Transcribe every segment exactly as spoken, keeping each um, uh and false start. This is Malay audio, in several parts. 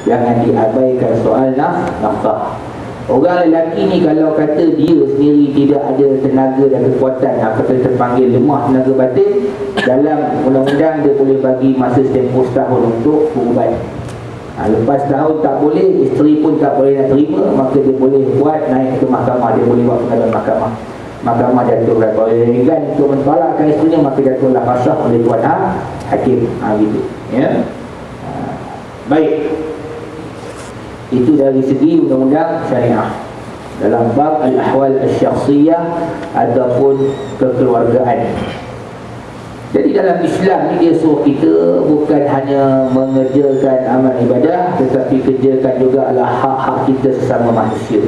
Jangan diabaikan soal nafkah. Orang lelaki ni kalau kata dia sendiri tidak ada tenaga dan kekuatan, apa kita panggil lemah tenaga batin, dalam undang-undang dia boleh bagi masa tempoh setahun untuk berubat. Ha, lepas tahun tak boleh, isteri pun tak boleh nak terima, maka dia boleh buat naik ke mahkamah, dia boleh buat pengadilan mahkamah. Mahkamah jatuhkan, kalau dia enggan untuk mentolakkan isterinya, maka jatuhlah fasah oleh tuan ha, hakim. Ha, gitu. Ya. Ha, baik. Itu dari segi undang-undang syariah dalam bab al-ahwal al-syakhsiyah ataupun kekeluargaan. Jadi dalam Islam ni dia suruh kita bukan hanya mengerjakan amal ibadah, tetapi kerjakan juga adalah hak-hak kita sesama manusia.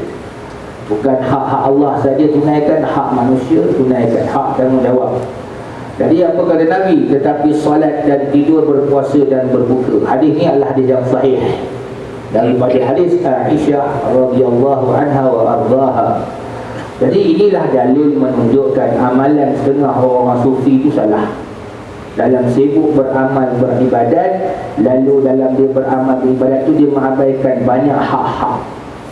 Bukan hak-hak Allah saja tunaikan, hak manusia tunaikan, hak tanggungjawab. Jadi apa kata Nabi? Tetapi solat dan tidur, berpuasa dan berbuka. Hadis ni adalah hadis yang sahih daripada hadis Aisyah radhiyallahu anha wa ardhaha. Jadi inilah dalil menunjukkan amalan setengah orang sufi itu salah. Dalam sibuk beramal beribadat, lalu dalam dia beramal beribadat itu dia mengabaikan banyak hak-hak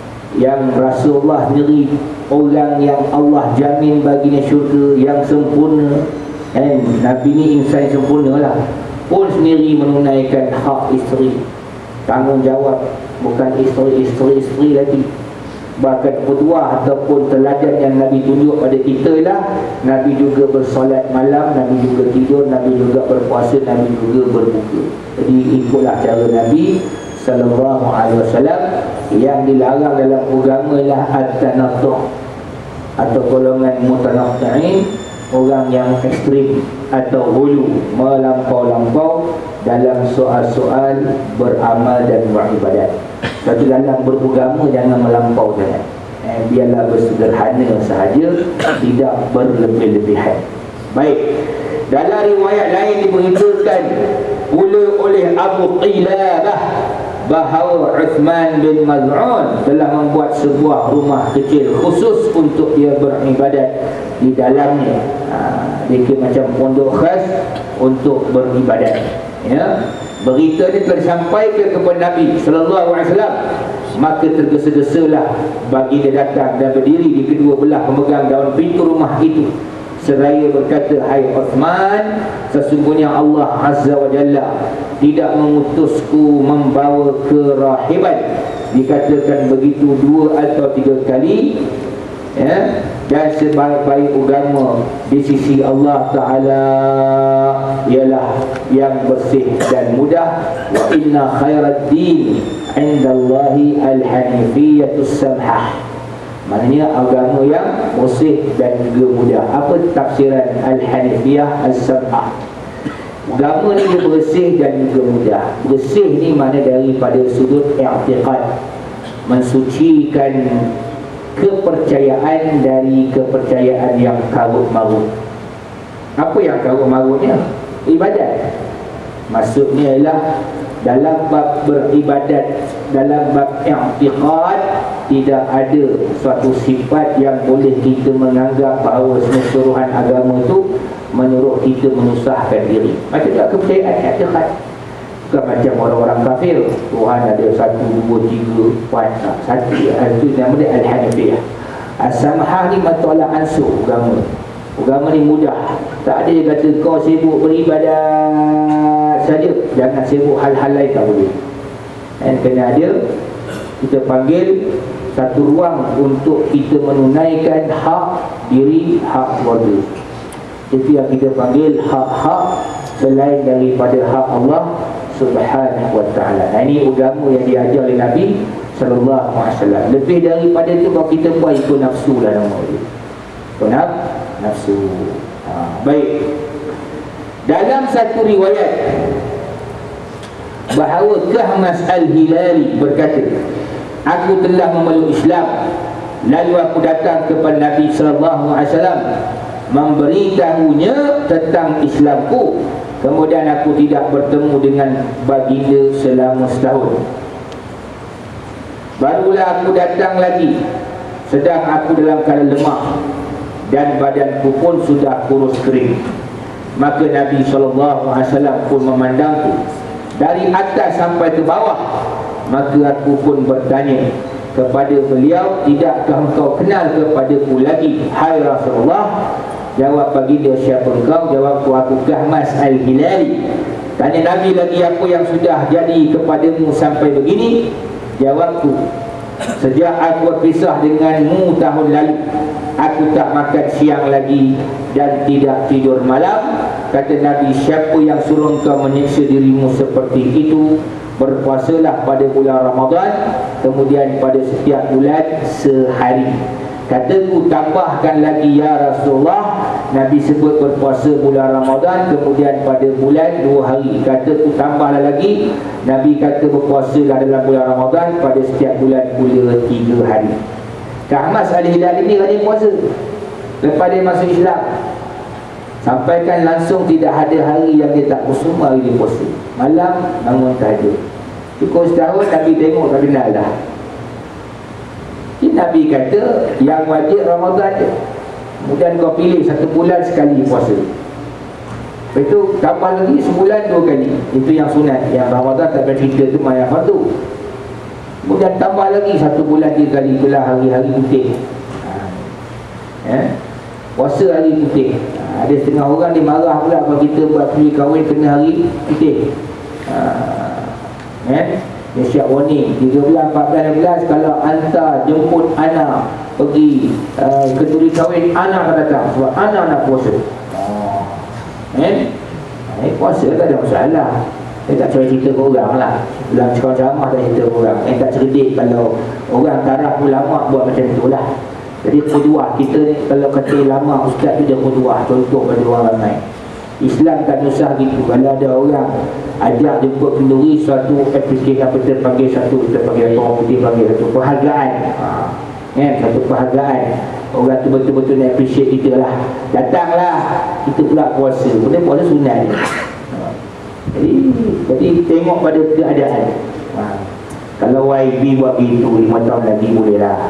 yang Rasulullah sendiri, orang yang Allah jamin baginya syurga yang sempurna, eh, Nabi ni insan sempurna lah, pun sendiri menunaikan hak isteri. Tanggungjawab bukan isteri-isteri-isteri lagi. Bahkan qudwah ataupun teladan yang Nabi tunjuk pada kita lah, Nabi juga bersolat malam, Nabi juga tidur, Nabi juga berpuasa, Nabi juga berbuka. Jadi ikutlah cara Nabi sallallahu alaihi wasallam. Yang dilarang dalam agama lah at-tanattu' atau golongan mutanatti'in, orang yang ekstrim atau hulu, melampau-lampau dalam soal-soal beramal dan beribadat. Tapi dalam beragama jangan melampau jangan. Eh, biarlah bersederhana sahaja, tidak berlebih-lebihan. Baik. Dalam riwayat lain diberitakan pula oleh Abu Qilabah bahawa Uthman bin Maz'un telah membuat sebuah rumah kecil khusus untuk dia beribadat di dalamnya. Ha, dia kira macam pondok khas untuk beribadat. Ya, berita ini telah disampaikan kepada Nabi sallallahu alaihi wasallam, maka tergesa-gesalah bagi dia datang dan berdiri di kedua belah pemegang daun pintu rumah itu seraya berkata, hai Uthman, sesungguhnya Allah Azza wa Jalla tidak mengutusku membawa kerahiban. Dikatakan begitu dua atau tiga kali, ya. Dan sebaik-baik agama di sisi Allah Ta'ala ialah yang bersih dan mudah. Wa inna khairat din indallahi al-hanifiyatus samhah. Maknanya agama yang bersih dan juga mudah. Apa tafsiran al-hanifiyah as-samhah? Agama ni dia bersih dan juga mudah. Bersih ni makna daripada sudut i'tiqad, mensucikan kepercayaan dari kepercayaan yang karut-marut. Apa yang karut-marutnya? Ibadat. Maksudnya ialah dalam bab beribadat, dalam bab i'tiqad, tidak ada suatu sifat yang boleh kita menganggap bahawa keseluruhan agama itu menyuruh kita menyusahkan diri. Macam juga kepercayaan i'tiqad. Bukan macam orang-orang kafir, Tuhan ada satu, dua, tiga, empat, satu. Itu namanya Al-Hanifiyah. As-Samhah ni matolak ansur agama. Agama ni mudah. Tak ada dia kata kau sibuk beribadat saja, jangan sibuk hal-hal lain, tak boleh. Dan kena ada, kita panggil satu ruang untuk kita menunaikan hak diri, hak keluarga. Itu yang kita panggil hak-hak selain daripada hak Allah Subhanahu wa ta'ala. Nah, ini agama yang diajar oleh Nabi sallallahu alaihi wasallam. Lebih daripada itu kalau kita buat ikut nafsu lah nama dia. Kenapa? Nafsu. Ha, baik. Dalam satu riwayat bahawa Kahmas Al-Hilali berkata, aku telah memeluk Islam, lalu aku datang kepada Nabi sallallahu alaihi wasallam memberitahunya tentang Islamku. Kemudian aku tidak bertemu dengan baginda selama setahun. Barulah aku datang lagi, sedang aku dalam keadaan lemah dan badanku pun sudah kurus kering. Maka Nabi sallallahu alaihi wasallam pun memandangku dari atas sampai ke bawah, Maka aku pun bertanya kepada beliau, tidakkah engkau kenal kepadaku lagi, hai Rasulullah? Jawab baginda, siapa engkau? Jawabku, aku Kahmas Al-Hilali. Tanya Nabi lagi, apa yang sudah jadi kepadamu sampai begini? Jawabku, sejak aku berpisah denganmu tahun lalu, aku tak makan siang lagi dan tidak tidur malam. Kata Nabi, siapa yang suruh engkau menyiksa dirimu seperti itu? Berpuasalah pada bulan Ramadan, kemudian pada setiap bulan sehari. Kataku, tambahkan lagi ya Rasulullah. Nabi sebut berpuasa bulan Ramadan, kemudian pada bulan dua hari. Kataku, tambahlah lagi. Nabi kata berpuasalah dalam bulan Ramadan, pada setiap bulan pula tiga hari. Kahmas Al-Hilali ini rajin puasa lepas dia masuk Islam. Sampaikan langsung tidak ada hari yang dia tak puasa, semua hari dia puasa. Malam bangun tahajud. Cukup setahun Nabi tengok tak kenal dah. Jadi Nabi kata yang wajib Ramadan je. Kemudian kau pilih satu bulan sekali puasa. Lepas itu tambah lagi sebulan dua kali. Itu yang sunat. Yang Ramadan tak ada cerita tu mayat fardu. Kemudian tambah lagi satu bulan tiga kali. Itulah hari-hari putih. Ha. Eh? Puasa hari putih. Ha. Ada setengah orang dia marah pula kalau kita buat pergi kahwin kena hari putih. Ha. Eh? Dia siap warning tiga belas, empat belas, enam belas. Kalau hantar jemput anak pergi uh, kenduri kahwin, anak akan datang sebab anak nak puasa. Oh. Eh? Eh, puasa tak ada masalah. Saya tak cuba cerita ke orang lah. Dalam ceramah tak cerita ke orang. Saya tak cerdik kalau orang taraf ulama buat macam tu lah. Jadi kuduah kita ni, kalau kata ulama ustaz tu dia kuduah, contoh pada orang ramai. Islam tak usah gitu. Kalau ada orang ajak jemput kenduri, suatu aplikasi apa kita panggil, satu kita panggil, orang putih panggil satu perhargaan. Ha. Eh, satu perhargaan. Orang tu betul-betul nak appreciate kita lah. Datanglah, kita pula puasa. Kemudian puasa sunat. Ha. Jadi, jadi tengok pada keadaan. Ha. Kalau Y B buat begitu, lima tahun lagi boleh lah.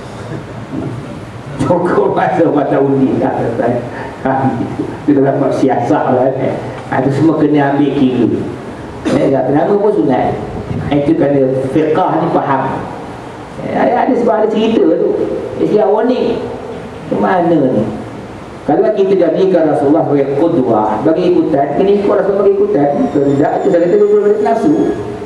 Cukup masa mata undi dah selesai. Kita dapat siasat lah. Eh. Itu semua kena ambil kira. Eh, nama pun sunat. Itu kerana fiqah ni faham. Eh, ada, ada sebab ada cerita tu. Dia warning. Ke mana ni? Kalau kita jadikan Rasulullah sebagai qudwah, bagi ikutan, kena ikut Rasulullah bagi ikutan. Kalau tidak, itu saya kata dua-dua nafsu.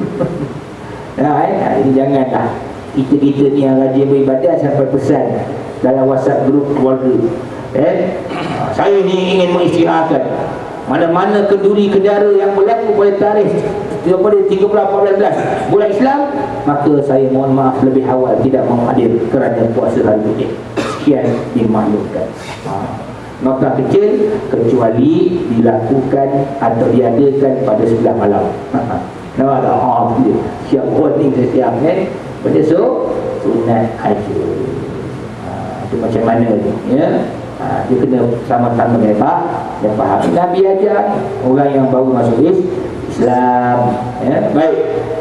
Nah, eh, ini janganlah. Kita-kita ni yang rajin beribadah sampai pesan dalam WhatsApp grup keluarga. Eh, saya ni ingin mengisytiharkan mana-mana kenduri kendara yang berlaku pada tarikh daripada tiga belas empat belas bulan Islam, maka saya mohon maaf lebih awal tidak menghadir kerana puasa hari putih. Sekian dimaklumkan. Ha. Nota kecil kecuali dilakukan atau diadakan pada sebelah malam. Ha. Nah, ada ah dia. Siap warning setiap eh. Pada so sunat aja. Ha, itu macam mana tu ya? Ha, dia kena sama-sama lepak dan faham. Nabi ajar orang yang baru masuk Islam ya. Baik.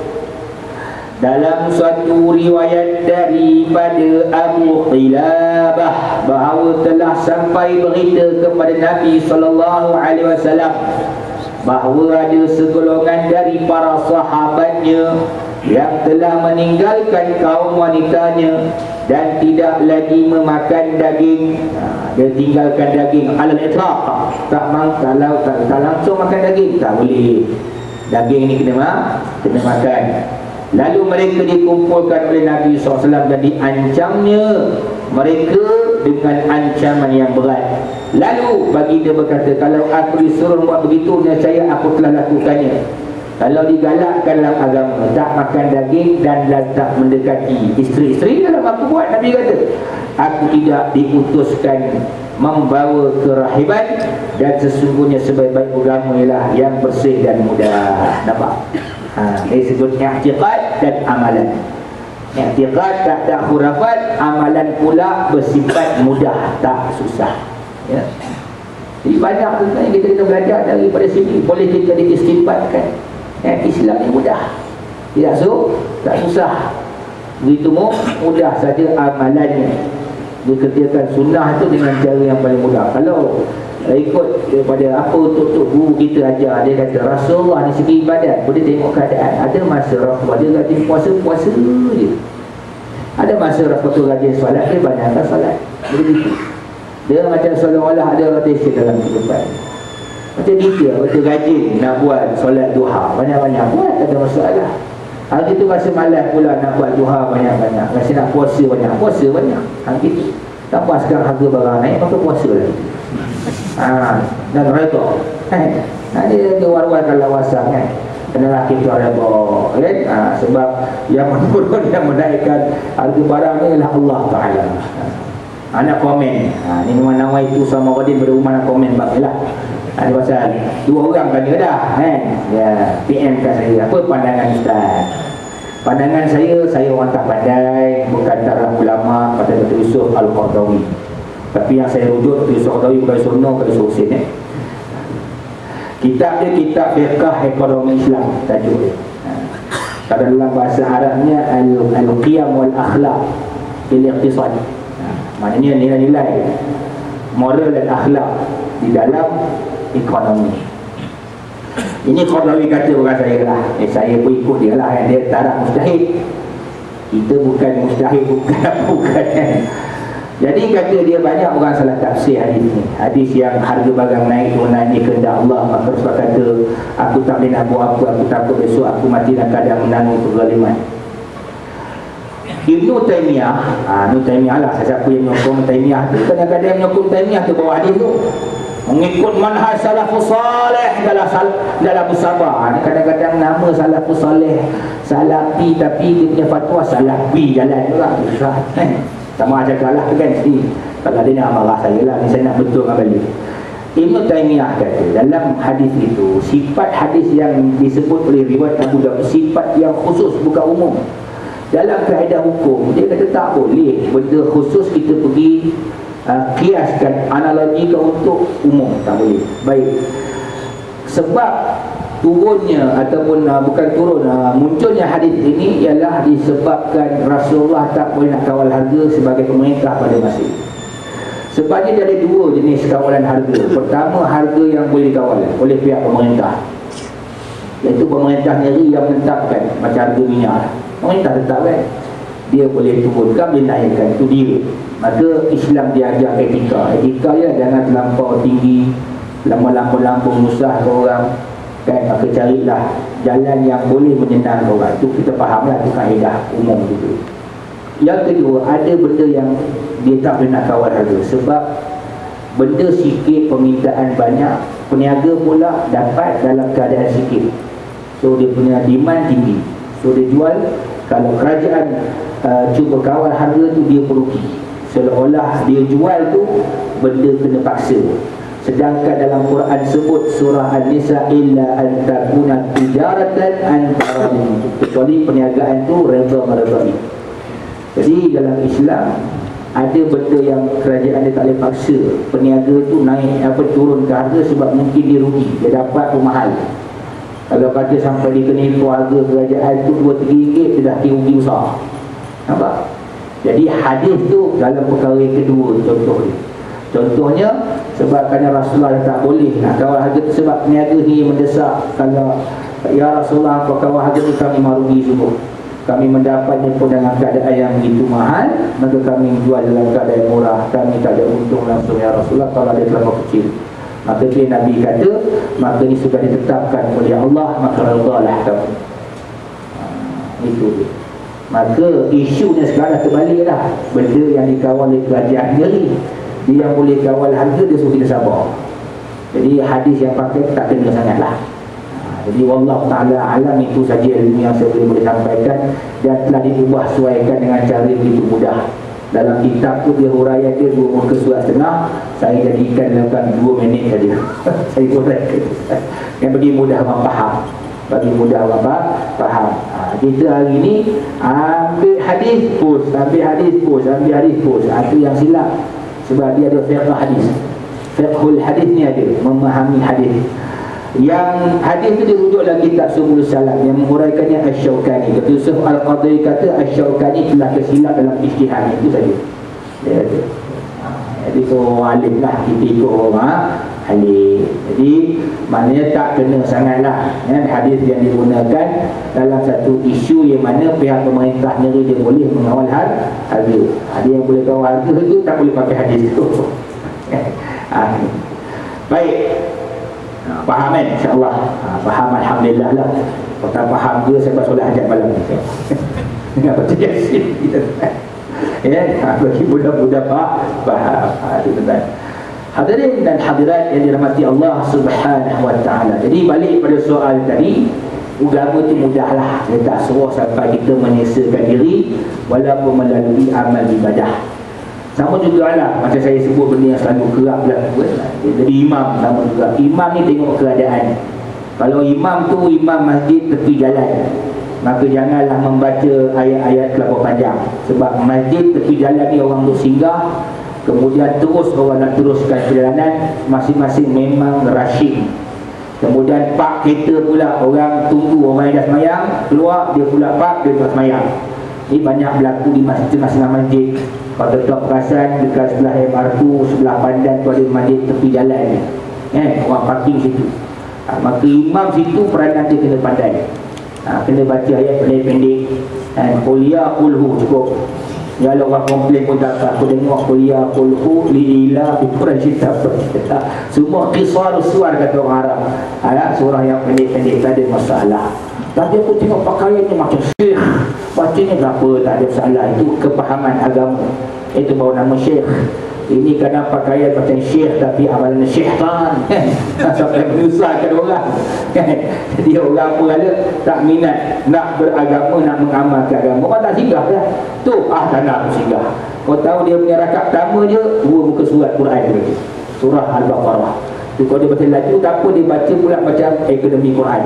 Dalam suatu riwayat daripada Abu Qilabah bahawa telah sampai berita kepada Nabi sallallahu alaihi wasallam bahawa ada segolongan dari para sahabatnya yang telah meninggalkan kaum wanitanya dan tidak lagi memakan daging. Ha, dia tinggalkan daging alal itlaq. Tak mau kalau tak, tak langsung makan daging tak boleh. Daging ni kena ma, kena makan. Lalu mereka dikumpulkan oleh Nabi sallallahu alaihi wasallam dan diancamnya mereka dengan ancaman yang berat. Lalu baginda berkata, kalau aku disuruh buat begitu, nescaya aku telah lakukannya. Kalau digalakkan dalam agama, tak makan daging dan tak mendekati isteri-isteri, dalam aku buat, Nabi kata, aku tidak diutuskan membawa kerahiban dan sesungguhnya sebaik-baik agama ialah yang bersih dan mudah. Nampak? Ha, ini sebut i'tiqad dan amalan. I'tiqad tak ada khurafat, amalan pula bersifat mudah, tak susah. Ya. Jadi banyak tu yang kita kena belajar daripada sini. Boleh kita diistinbatkan. Ya, Islam ni mudah, tidak so, tak susah. Begitu mudah saja amalannya. Dikerjakan sunnah itu dengan cara yang paling mudah. Kalau ikut daripada apa untuk guru kita ajar. Dia kata Rasulullah ni segi ibadat boleh tengok keadaan. Ada masa Rasulullah dia rajin puasa, puasa je. Ada masa Rasulullah rajin solat, dia banyakkan solat. Begitu. Dia macam seolah-olah ada rotation dalam kehidupan. Macam kita, betul rajin nak buat solat duha, banyak-banyak buat, tak ada masalah. Hari tu rasa malas pula nak buat duha banyak-banyak, rasa nak puasa banyak, puasa banyak. Hari tu tak puas sekarang harga barang naik, maka puasa lagi. Ha, dan reda kan, ha, dia dia war-warkan lawasan kan, kenalah kita reda kan, ha, sebab yang menurun yang menaikkan harga barang ni ialah Allah Ta'ala. Ha, anak komen, ha, ni memang nawai tu sama Radin berumah nak komen bagilah. Ada ha, pasal dua orang tanya dah kan, ya, P M kat saya, apa pandangan Ustaz? Pandangan saya, saya orang tak pandai, bukan taraf ulama pada Datuk Yusof Al-Qardawi. Tapi yang saya rujuk Datuk Yusof Al-Qardawi bukan sunnah pada Husin eh. Kitab dia kitab fiqh ekonomi Islam tajuk dia. Ha. Dalam bahasa Arabnya Al-Qiyam wal-Akhlaq fil Iqtisad. Ha. Maknanya nilai-nilai moral dan akhlak di dalam ekonomi. Ini Qardawi kata bukan saya lah. Eh, saya pun ikut dia lah. Dia taraf mustahil. Kita bukan mustahil, bukan bukan. Jadi kata dia banyak orang salah tafsir hadis ni. Hadis yang harga barang naik tu naik kehendak Allah. Maka sebab kata aku tak boleh nak buat apa, aku takut besok aku mati dalam keadaan menanggung kezaliman. Ibnu Taimiyah, ah Ibnu Taimiyah lah siapa yang menyokong Taimiyah tu. Kadang-kadang menyokong Taimiyah tu bawa hadis tu mengikut manhaj salafus salih dalam sal, dalam musabah. Ha, kadang-kadang nama salafus salih salafi tapi dia punya fatwa salafi jalan tu lah. Susah kan? Sama aja kalah kan si. Kalau dia nak marah saya lah, ni saya nak betul dengan balik. Ibnu Taimiyah kata dalam hadis itu, sifat hadis yang disebut oleh riwayat Abu Daud, sifat yang khusus bukan umum. Dalam kaedah hukum dia kata tak boleh benda khusus kita pergi uh, kiaskan analogi ke untuk umum, tak boleh. Baik, sebab turunnya ataupun uh, bukan turun uh, munculnya hadis ini ialah disebabkan Rasulullah tak boleh nak kawal harga sebagai pemerintah pada masa itu. Sebabnya ada dua jenis kawalan harga. Pertama, harga yang boleh dikawal oleh pihak pemerintah, iaitu pemerintah sendiri yang menetapkan, macam harga minyak. Pemerintah tetapkan, dia boleh turunkan, boleh naikkan, itu dia. Maka Islam diajar etika. Etika ya, jangan terlampau tinggi, lampau-lampau musah ke orang kan. Maka carilah jalan yang boleh menyenangkan orang. Itu kita fahamlah, itu kaedah umum gitu. Yang kedua, ada benda yang dia tak boleh nak kawal harga. Sebab benda sikit, permintaan banyak, peniaga pula dapat dalam keadaan sikit. So dia punya demand tinggi, so dia jual. Kalau kerajaan uh, cuba kawal harga tu, dia perugi. Seolah-olah dia jual tu benda kena paksa. Sedangkan dalam Quran sebut surah An-Nisa, illa an takuna tijaratan an taradin, kecuali perniagaan tu redha meredai. Jadi dalam Islam ada benda yang kerajaan dia tak boleh paksa peniaga tu naik apa turun ke harga, sebab mungkin dia rugi, dia dapat tu mahal. Kalau kata sampai dia kena impor harga kerajaan tu dua tiga ringgit, dia dah rugi besar. Nampak? Jadi hadis tu dalam perkara yang kedua contoh dia. Contohnya sebab kerana Rasulullah tak boleh nak kawal harga tu, sebab peniaga ni mendesak, kalau ya Rasulullah kau kawal harga tu kami marugi sungguh, kami mendapatnya pun dengan keadaan yang begitu mahal, maka kami jual dalam keadaan murah, kami tak ada untung langsung ya Rasulullah kalau ada terlalu kecil. Maka dia Nabi kata, maka ini sudah ditetapkan oleh Allah, maka redhalah kamu. Ha, itu dia. Maka isunya sekarang terbalik dah. Benda yang dikawal oleh kerajaan sendiri, dia yang boleh kawal harga, dia suruh kita sabar. Jadi hadis yang pakai tak kena sangat lah. Ha, jadi wallahu ta'ala alam, itu saja ilmu yang saya boleh, boleh sampaikan, dan telah diubah sesuaikan dengan cara yang begitu mudah. Dalam kitab tu dia huraian dia dua muka surat setengah, saya jadikan dalam dua minit saja. Saya huraikan yang bagi mudah orang faham, bagi mudah orang faham. Ha, kita hari ni ambil hadis pus, ambil hadis pus, ambil hadis pus. Ha, itu yang silap. Sebab dia ada fiqh hadis. Fiqhul hadis ni ada, memahami hadis. Yang hadis itu dirujuk dalam kitab Subul Salam yang menguraikannya Asy-Syaukani. Ketua Yusuf Al-Qadhi kata Asy-Syaukani telah kesilap dalam ijtihad. Itu saja dia kata. Ha, jadi tu alim lah, kita ikut orang. Ha. Halim. Jadi maknanya tak kena sangatlah ya, hadis yang digunakan dalam satu isu yang mana pihak pemerintah negeri dia boleh mengawal harga. Ada yang boleh kawal harga itu tak boleh pakai hadis itu. ha. Baik, faham kan insyaAllah? Ha, faham Alhamdulillah lah. Kalau tak faham ke saya solat hajat malam ni. Dengan baca Yasin ya, bagi budak-budak faham. Ha, itu benar. Hadirin dan hadirat yang dirahmati Allah Subhanahu wa taala. Jadi balik pada soal tadi, agama tu mudahlah. Dia tak suruh sampai kita menyesakan diri walaupun melalui amal ibadah. Sama juga lah macam saya sebut benda yang selalu kerap berlaku. Jadi imam sama juga. Imam ni tengok keadaan. Kalau imam tu imam masjid tepi jalan, maka janganlah membaca ayat-ayat kelapa panjang. Sebab masjid tepi jalan ni orang tu singgah, kemudian terus orang nak teruskan perjalanan, masing-masing memang rushing. Kemudian park kereta pula, orang tunggu orang yang dah semayang keluar, dia pula park, dia terus semayang. Ini banyak berlaku di masjid-masjid masjid. Kalau tetap perasan dekat sebelah M R T, sebelah Pandan tu ada masjid tepi jalan ni eh, orang parking situ. ha, Maka imam situ peranan dia kena pandai. ha, Kena baca ayat pendek-pendek. ha, Kuliah kulhu cukup. Ya Allah, orang komplain pun tak apa. Aku tengok kuliah kulhu li'ilah Quran cerita apa. Semua qisar suar kata orang Arab. ha, Surah yang pendek-pendek tak ada masalah. Tapi aku tengok pakaiannya macam syekh, bacanya tak apa, tak ada masalah. Itu kepahaman agama. Itu baru nama syekh. Ini kadang pakaian macam syekh tapi amalan syaitan. Sampai menyusahkan orang. Jadi orang pun ada tak minat nak beragama, nak mengamalkan agama. Orang tak singgah dah. Tu, ah tak nak aku singgah. Kau tahu dia punya rakaat pertama je dua muka surat Quran tu. Surah Al-Baqarah. Tu kalau dia baca laju tak apa, dia baca pula macam ekonomi Quran.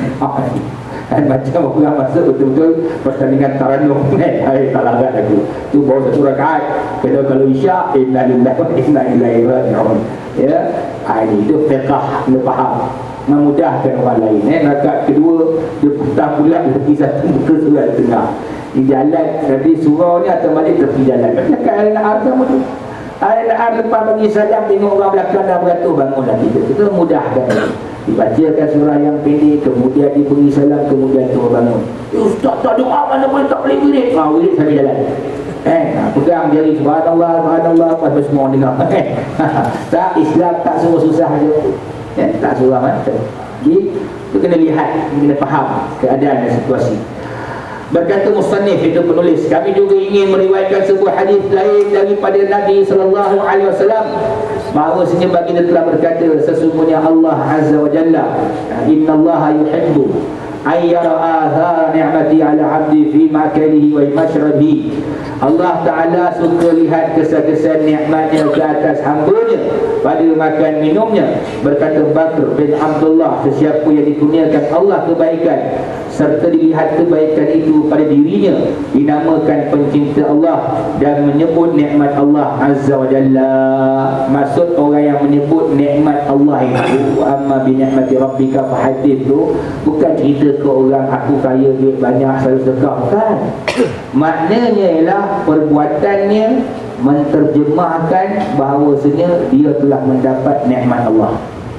Dan macam orang masuk betul-betul pertandingan taranum kan. Hai, tak larat aku. Tu baru satu rakaat. Kalau kalau isyak, inna lillahi wa inna ilaihi raji'un. Ya. Ha, ini dia fiqh, dia faham. Memudahkan orang lain. Eh, rakaat kedua dia putar pula tepi satu muka surat tengah. Di jalan tadi surau ni atau balik tepi jalan. Dekat anak sama tu. Anak lepas bagi salam tengok orang belakang dah beratur, bangunlah kita. Kita mudahkan. Dibacakan surah yang pendek, kemudian diberi salam, kemudian terus bangun. Eh, Ustaz tak doa mana boleh tak boleh wirid. Ah, wirid sambil jalan. Eh, nah, pegang jari subhanallah, subhanallah, pas semua dengar. Eh, tak, Islam tak suruh susah je. Eh, tak suruh macam. Jadi, kita kena lihat, kena faham keadaan dan situasi. Berkata musannif, itu penulis, kami juga ingin meriwayatkan sebuah hadis lain daripada Nabi sallallahu alaihi wasallam bahawasanya baginda telah berkata, sesungguhnya Allah azza wa jalla, innallaha yuhibbu ay yara athara ni'mati ala 'abdi fi ma'kalihi wa mashrabihi. Allah Ta'ala suka lihat kesan-kesan nikmatnya ke atas hamba-Nya pada makan minumnya. Berkata Bakr bin Abdullah, sesiapa yang dikurniakan Allah kebaikan serta dilihat kebaikan itu pada dirinya, dinamakan pencinta Allah dan menyebut nikmat Allah Azza wa Jalla. Maksud orang yang menyebut nikmat Allah itu, amma bi ni'mati rabbika fahadith, tu bukan cerita ke orang aku kaya, duit banyak, selalu sedekah, bukan. Maknanya ialah perbuatannya menterjemahkan bahawasanya dia telah mendapat nikmat Allah.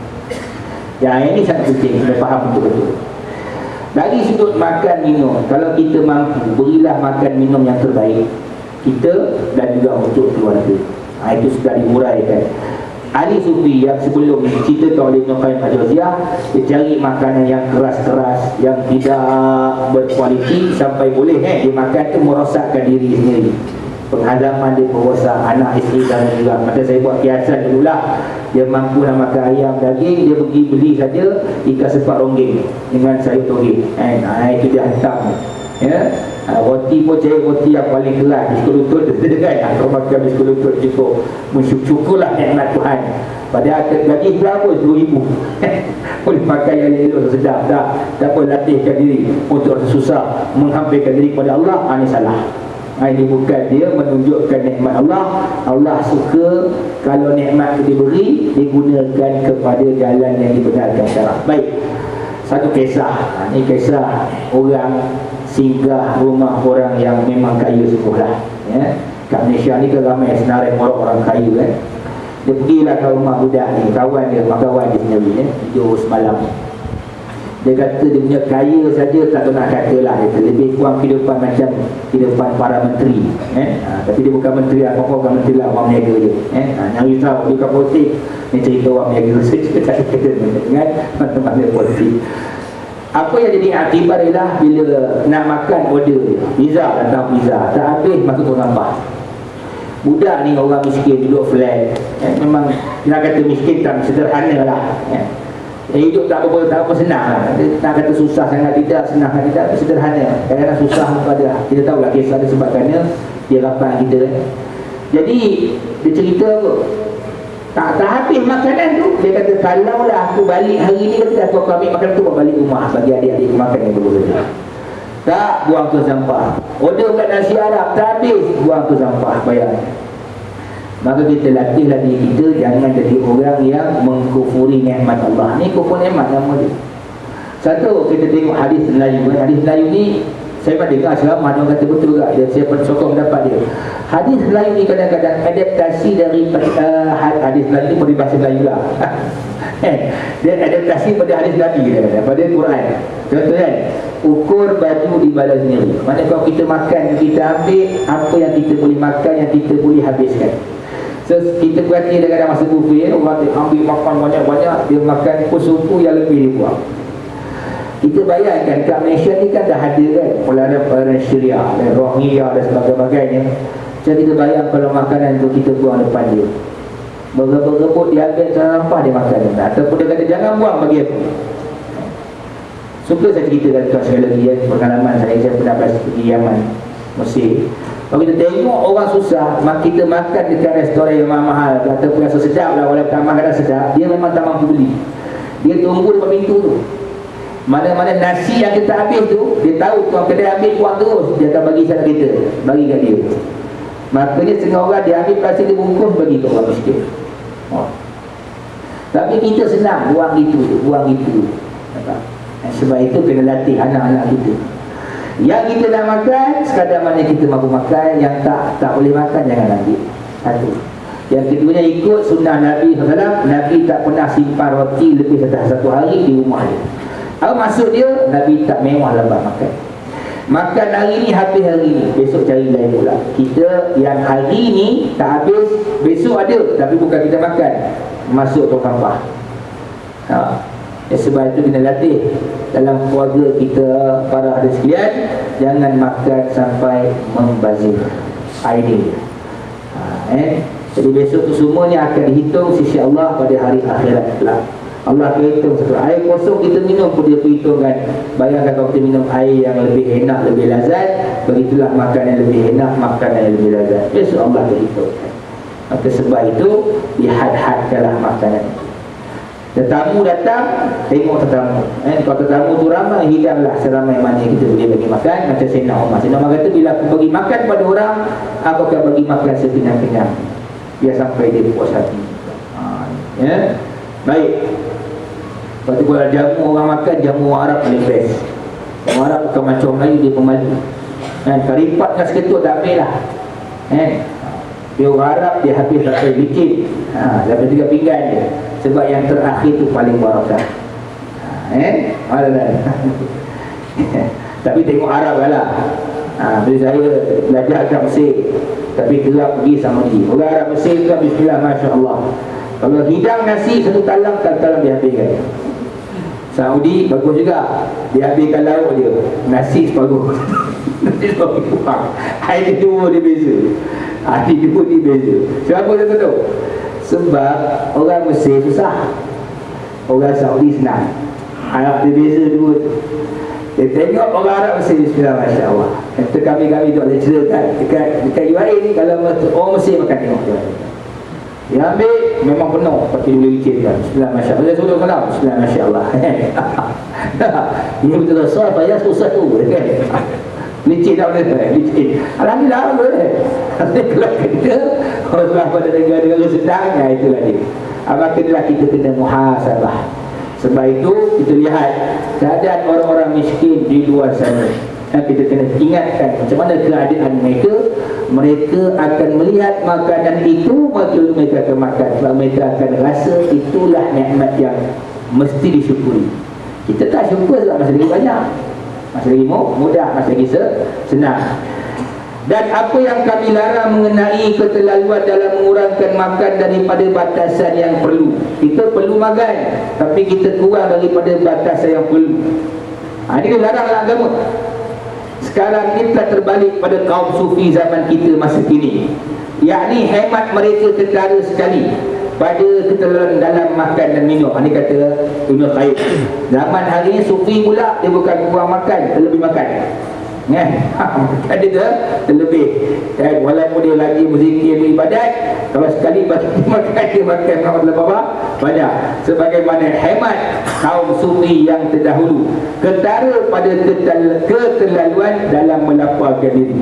Yang ini sangat penting, kita faham betul-betul. Dari sudut makan minum, kalau kita mampu, berilah makan minum yang terbaik kita dan juga untuk keluarga. ha, Itu sudah diuraikan. Ahli sufi yang sebelum cerita oleh Ibn Qayyim al-Jauziyah, dia cari makanan yang keras-keras, yang tidak berkualiti, sampai boleh eh, dia makan tu merosakkan diri sendiri. Penghadaman dia merosak anak isteri dan juga. Macam saya buat kiasan dululah, dia mampu nak makan ayam daging, dia pergi beli saja ikan sepat ronggeng dengan sayur toge. Eh, nah, itu dia hantam. Ya, ha, roti pun cari roti yang paling keras, biskut lutut dia kan. Kalau makan biskut lutut cukup, mensyukurlah nikmat Tuhan. Padahal gaji berapa? sepuluh ribu. Boleh pakai yang elok sedap. Tak, tak boleh latihkan diri untuk susah menghampirkan diri kepada Allah. Ha, ini salah. Ha, ini bukan dia menunjukkan nikmat Allah. Allah suka kalau nikmat itu diberi, digunakan kepada jalan yang dibenarkan syarak. Baik, satu kisah. Ha, ini kisah orang singgah rumah orang yang memang kaya sungguh lah. Ya. Kat Malaysia ni kan ramai senarai orang orang kaya kan. Dia pergilah ke rumah budak ni, kawan dia, kawan dia sendiri eh, tidur semalam. Dia kata dia punya kaya saja tak tahu nak kata lah, dia lebih kurang kehidupan macam kehidupan para menteri eh? ha, tapi dia bukan menteri lah, apa bukan menteri lah, orang meniaga je eh? ha, yang risau bukan politik ni, cerita orang meniaga saja tak kata dengan teman-teman politik. Apa yang jadi akibat ialah bila nak makan order dia, pizza datang pizza tak habis masuk orang sampah. Budak ni orang miskin duduk flat eh? memang nak kata miskin tak sederhana lah eh? Hidup tak apa, tak apa senang lah. Nak kata susah sangat tidak, senang sangat tidak, sederhana. Kadang-kadang susah pada kita tahu lah kisah dia sebabkannya dia lapar kita kan. Jadi dia cerita apa, tak, tak habis makanan tu. Dia kata kalau lah aku balik hari ni, kata aku ambil makanan tu balik rumah bagi adik-adik makan yang dulu saja. Tak, buang ke sampah. Order kat nasi Arab tak habis, buang ke sampah, bayar. Maka kita latihlah diri kita jangan jadi orang yang mengkufuri nikmat Allah. Ni kufur nikmat nama dia. Satu, kita tengok hadis Melayu. Hadis Melayu ni saya pernah dengar selama ada orang kata betul juga. Dia, saya pernah sokong pendapat dia. Hadis Melayu ni kadang-kadang adaptasi dari uh, hadis Melayu ni peribahasa Melayu lah. Dia adaptasi pada hadis Nabi kadang-kadang, pada Quran. Contoh kan, ukur baju di badan sendiri. Maksudnya kalau kita makan, kita ambil apa yang kita boleh makan, yang kita boleh habiskan. So, kita berhati kadang-kadang masa buffet, orang ambil makan banyak-banyak, dia makan kusuku yang lebih dia buang. Kita bayangkan kat Malaysia ni kan dah ada kan, kalau ada orang Syria, Rohingya dan sebagainya. Jadi kita bayang kalau makanan tu kita buang depan dia, berebut-rebut dia ambil sampah dia makan. Ataupun dia kata jangan buang bagi aku. Suka saya ceritakan tuan sekali lagi ya, pengalaman saya, saya pernah pergi Yaman, Mesir. Kalau kita tengok orang susah, kita makan dekat restoran yang mahal ataupun yang sedap lah, walaupun tak makan sedap, dia memang tak mampu beli. Dia tunggu depan pintu tu. Mana-mana nasi yang kita habis tu, dia tahu tuan kedai ambil buang terus, dia akan bagi sana kita, bagi kat dia. Makanya setengah orang dia ambil plastik, dia bungkus bagi ke orang miskin. Oh. Tapi kita senang buang itu, buang itu. Sebab itu kena latih anak-anak kita. Yang kita nak makan, sekadar mana kita mampu makan. Yang tak tak boleh makan, jangan ambil. Satu. Yang keduanya ikut sunnah Nabi sallallahu alaihi wasallam. Nabi tak pernah simpan roti lebih satu hari di rumah dia. Apa maksud dia? Nabi tak mewah lambat makan. Makan hari ni, habis hari ni, besok cari lain pula. Kita yang hari ni tak habis, besok ada, tapi bukan kita makan, masuk tong sampah. Ha. Ya, sebab itu kena latih dalam keluarga kita, para hadis sekalian, jangan makan sampai membazir. Ini ha, eh? Jadi besok tu semuanya akan dihitung sisi Allah pada hari akhirat pula. Allah akan hitung satu air kosong kita minum pun dia perhitungkan. Bayangkan kalau kita minum air yang lebih enak, lebih lazat, begitulah makan yang lebih enak, makan yang lebih lazat. Besok Allah akan hitungkan. Maka sebab itu dihad-hadkanlah makanan. Tetamu datang, tengok tetamu eh, kalau tetamu tu ramai, hidanglah seramai mana kita boleh bagi makan. Macam Sayyidina Umar, Sayyidina Umar kata, bila aku bagi makan pada orang, aku akan bagi makan sekenyang-kenyang, biar sampai dia puas hati. ha, ya? Baik. Lepas tu kalau jamu orang makan, jamu orang Arab paling best. Orang Arab bukan macam Melayu, dia pemalu kan, karipat dengan seketut tak habis lah eh. Dia orang Arab, dia habis sampai licin, ha, sampai tiga pinggan dia. Sebab yang terakhir tu paling barakah. ha, Eh Malah tapi tengok Arab lah. ha, Bila saya belajar kat Mesir, tapi kerap pergi sama dia, orang Arab Mesir tu bismillah, Masya Allah. Kalau hidang nasi satu talam, tak talam dia habiskan. Saudi bagus juga, dia habiskan lauk dia, nasi separuh. Nasi separuh kurang. Air dua dia beza, air dua dia beza. Kenapa dia tahu? Sebab orang Mesir susah, orang Saudi senang. Arab dia beza dua tu. Dia tengok orang Arab Mesir, bismillah, Masya Allah. Kata kami-kami tu ada cerita dekat, dekat U A E ni, kalau orang Mesir makan tengok dia, dia ambil memang penuh, pakai boleh licin kan. Bismillah, Masya Allah. Dia suruh salam, bismillah, Masya Allah. Ini betul susah, payah susah tu kan. Licin tak boleh, licin. Alhamdulillah boleh. Kalau kita orang pada negara-negara sedang, ya itulah dia. Maka itulah kita kena muhasabah. Sebab itu kita lihat keadaan orang-orang miskin di luar sana. Dan kita kena ingatkan macam mana keadaan mereka. Mereka akan melihat makanan itu, maka mereka akan makan. Sebab mereka akan rasa itulah nikmat yang mesti disyukuri. Kita tak syukur sebab masih lagi banyak, masih lagi mudah, masih lagi senang. Dan apa yang kami larang mengenai keterlaluan dalam mengurangkan makan daripada batasan yang perlu. Kita perlu makan, tapi kita kurang daripada batasan yang perlu. Ha, ini laranglah agama. Sekarang ini telah terbalik pada kaum sufi zaman kita masa kini, yakni hemat mereka ketara sekali pada keterlaluan dalam makan dan minum. Ini kata Ibn Qayyim. Zaman hari ini sufi pula, dia bukan kurang makan, terlebih makan. Kan? Ada tu terlebih. Dan walaupun dia lagi berzikir, beribadat, kalau sekali bagi makan, dia makan berapa banyak. Sebagaimana hemat kaum sufi yang terdahulu, ketara pada keterlaluan dalam melaporkan diri.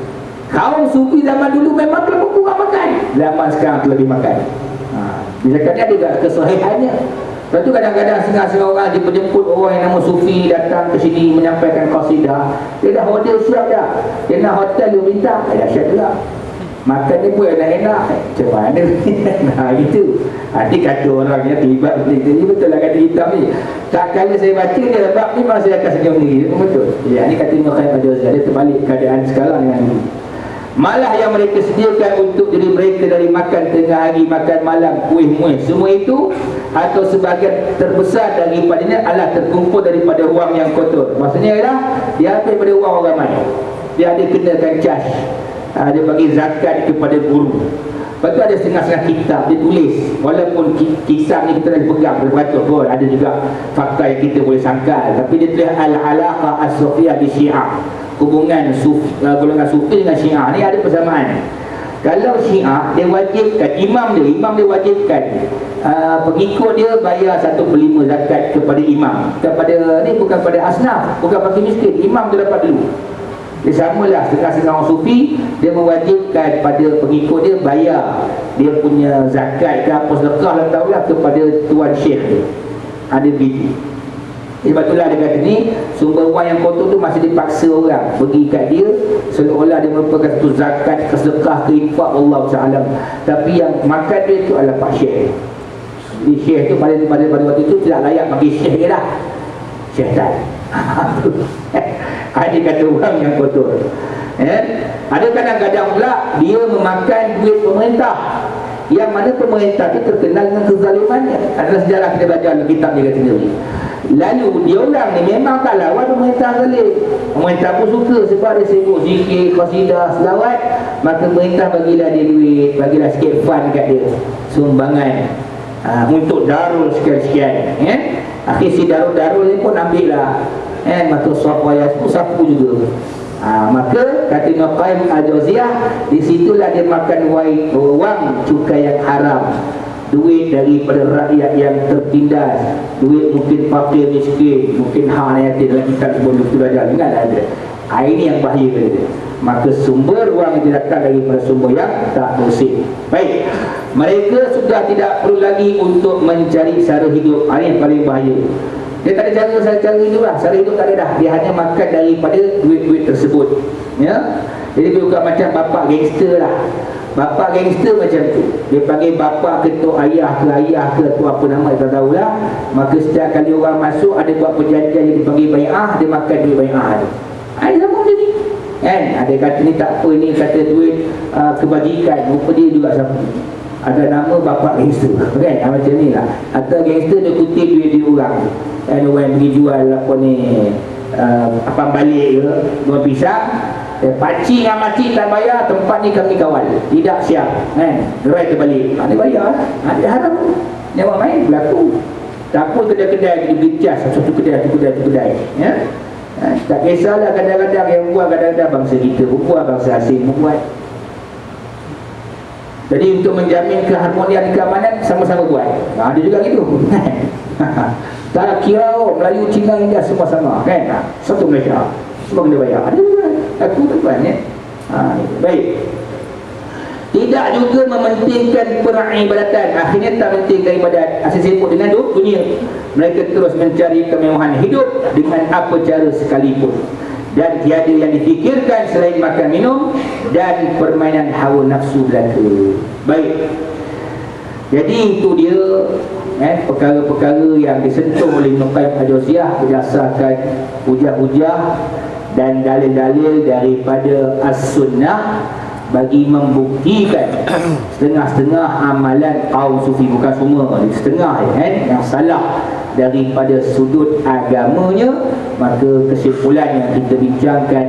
Kaum sufi zaman dulu memang terlalu kurang makan, zaman sekarang terlebih makan. Ha, dia cakap ni ada kesahihannya. Lepas tu kadang-kadang setengah-setengah orang dia menjemput orang yang nama sufi datang ke sini menyampaikan qasidah. Dia dah order siap dah, dia nak hotel dia minta, eh dahsyat juga. Makan ni pun enak-enak, eh, macam mana? Nah gitu. Nanti kata orang yang terlibat betul ni, betul lah kata hitam ni. Tak kala saya baca dia bab ni memang saya akan senyum sendiri. Betul. Ya, ni kata Ibn Qayyim al-Jauziyah, dia terbalik keadaan sekarang dengan dulu. Malah yang mereka sediakan untuk diri mereka dari makan tengah hari, makan malam, kuih-muih, semua itu atau sebahagian terbesar daripadanya adalah terkumpul daripada wang yang kotor. Maksudnya ialah dia ambil daripada wang orang ramai. Dia ada kenakan cas, ha, dia bagi zakat kepada guru. Lepas tu ada setengah-setengah kitab dia tulis. Walaupun kisah ni kita dah pegang beratus pun, ada juga fakta yang kita boleh sangkal, tapi dia tulis al-alaqah as-sufiyah di Syiah, hubungan sufi, uh, golongan sufi dengan Syiah ni ada persamaan. Kalau Syiah dia wajibkan, imam dia imam dia wajibkan uh, pengikut dia bayar satu per lima zakat kepada imam, kepada ni bukan pada asnaf, bukan fakir miskin, imam dia dapat dulu. Dia samalah setengah-setengah orang sufi, dia mewajibkan pada pengikut dia bayar dia punya zakat ke apa sedekah lah tahulah kepada tuan syekh dia. Ada biji. Sebab itulah dia kata ni, sumber wang yang kotor tu masih dipaksa orang bagi kat dia, seolah-olah dia merupakan satu zakat, kesedekah, keinfak Allah Taala. Tapi yang makan dia tu adalah pak syekh. Jadi syekh tu pada, pada, pada waktu tu tidak layak bagi syekh dia dah. Syaitan. Ada kata orang yang kotor. Eh? Ada kadang-kadang pula dia memakan duit pemerintah, yang mana pemerintah itu terkenal dengan kezalimannya. Adalah sejarah kita baca dalam kitab dia kata sendiri. Lalu dia orang ni memang tak lawan pemerintah zalim. Pemerintah pun suka sebab dia sibuk zikir, qasidah, selawat. Maka pemerintah bagilah dia duit, bagilah sikit fund kat dia, sumbangan uh, untuk darul sekian-sekian. Eh? Akhir si darul-darul ni pun ambil lah, eh, maka Safwayas pun sapu juga. Ha, maka kata Ibn Qayyim al-Jauziyah, disitulah dia makan wang cukai yang haram, duit daripada rakyat yang tertindas, duit mungkin fakir miskin, mungkin hak yatim dalam kitab sebelum itu dah jangan ada. Ha, ini yang bahaya dia. Maka sumber wang itu datang daripada sumber yang tak bersih. Baik, mereka sudah tidak perlu lagi untuk mencari cara hidup. Ha, ini yang paling bahaya. Dia tak ada cara, cara hidup lah. Cara hidup tak ada dah. Dia hanya makan daripada duit-duit tersebut. Ya. Jadi dia bukan macam bapak gangster lah. Bapak gangster macam tu, dia panggil bapak ke tok ayah ke ayah ke tu apa nama tak tahulah. Maka setiap kali orang masuk ada buat perjanjian yang dipanggil bai'ah, dia makan duit bai'ah tu. Ada sama macam ni kan. Ada kata ni tak apa, ni kata duit uh, kebajikan, rupa dia juga sama. Ada nama bapak gangster kan, macam ni lah. Atau gangster dia kutip duit dia orang, kan, orang yang pergi jual apa ni, uh, apa balik ke, buah pisang, eh, pakcik dengan makcik tak bayar, tempat ni kami kawal, tidak siap kan, gerai terbalik, ha, dia bayar, ha, dia haram. Dia orang main berlaku. Tak apa kedai-kedai dia beli cas, satu kedai, satu kedai, satu kedai, ya. Ha, tak kisahlah, kadang-kadang yang buat, kadang-kadang bangsa kita buat, bangsa asing buat. Jadi untuk menjamin keharmonian keamanan, sama-sama buat. Ha, dia juga gitu. Tak kira oh, Melayu, Cina, India semua sama kan. Ha, satu Malaysia, semua kena bayar. Ada juga. Aku tuan ya. Ha, baik. Tidak juga mementingkan peribadatan. Akhirnya tak mentingkan ibadat. Asyik sibuk dengan dunia. Mereka terus mencari kemewahan hidup dengan apa cara sekalipun. dan tiada yang difikirkan selain makan minum dan permainan hawa nafsu belaka. Baik, jadi itu dia eh, perkara-perkara yang disentuh oleh Ibn Qayyim al-Jauziyah berdasarkan hujah-hujah dan dalil-dalil daripada as-sunnah bagi membuktikan setengah-setengah amalan kaum sufi, bukan semua, setengah eh, yang salah daripada sudut agamanya. Maka kesimpulan yang kita bincangkan,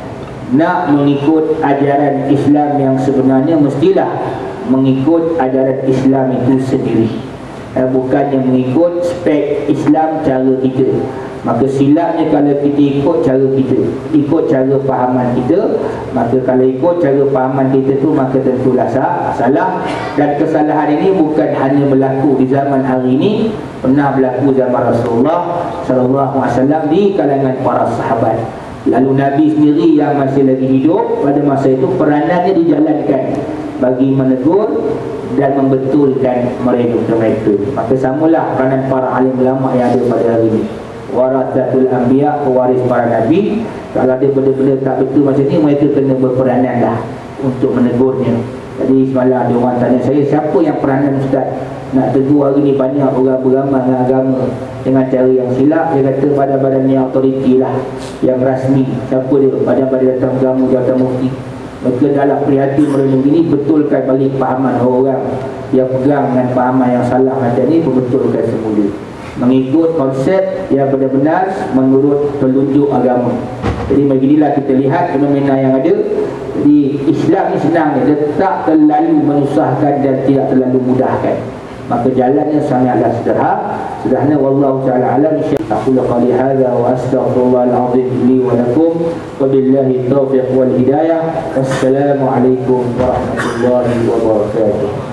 nak mengikut ajaran Islam yang sebenarnya mestilah mengikut ajaran Islam itu sendiri, eh, bukannya mengikut spek Islam cara kita. Maka silapnya kalau kita ikut cara kita, ikut cara fahaman kita. Maka kalau ikut cara fahaman kita tu, maka tentulah salah. Dan kesalahan ini bukan hanya berlaku di zaman hari ini, pernah berlaku zaman Rasulullah sallallahu alaihi wasallam di kalangan para sahabat. Lalu Nabi sendiri yang masih lagi hidup pada masa itu, peranannya dijalankan bagi menegur dan membetulkan mereka-mereka. Maka samalah peranan para alim ulama yang ada pada hari ini. Warathatul anbiya, pewaris para nabi. Kalau ada benda-benda tak betul macam ni, mereka kena berperanan dah untuk menegurnya. Jadi semalam ada orang tanya saya, siapa yang peranan Ustaz nak tegur hari ni banyak orang beramal dengan agama dengan cara yang silap? Dia kata badan-badan yang autoriti lah, yang rasmi. Siapa dia? Badan-badan datang agama, jawatan mufti. Mereka dalam prihatin merenung ini, betulkan balik fahaman orang yang pegang dengan fahaman yang salah macam ni, membetulkan semula, mengikut konsep yang benar-benar menurut pelunjuk agama. Jadi beginilah kita lihat fenomena yang ada. Jadi Islam ni senang ni, dia tak terlalu menyusahkan dan tidak terlalu mudahkan. Maka jalannya sangatlah sederhana. Sederhana, wallahu ta'ala alam. Aqulu qali hadza wa astaghfirullahal azim li wa lakum wa billahi taufiq wal hidayah. Wassalamu alaikum warahmatullahi wabarakatuh.